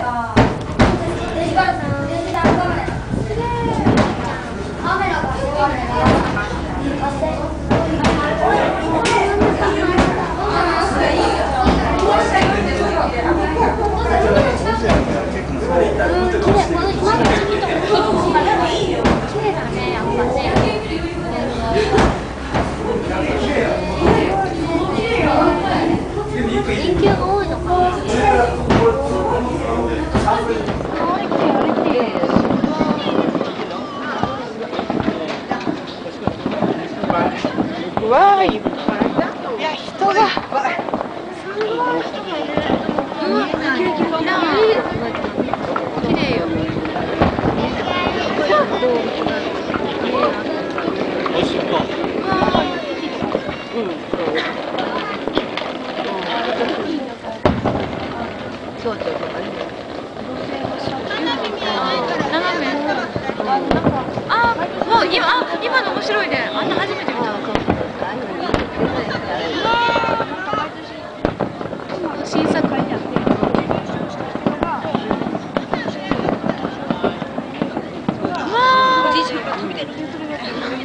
わーい、いや人がすごい人がいる。綺麗よ。おいしそう。そうそうそう。もう今の面白いね。あんな初めて見た。新作。おじいちゃんが初めて。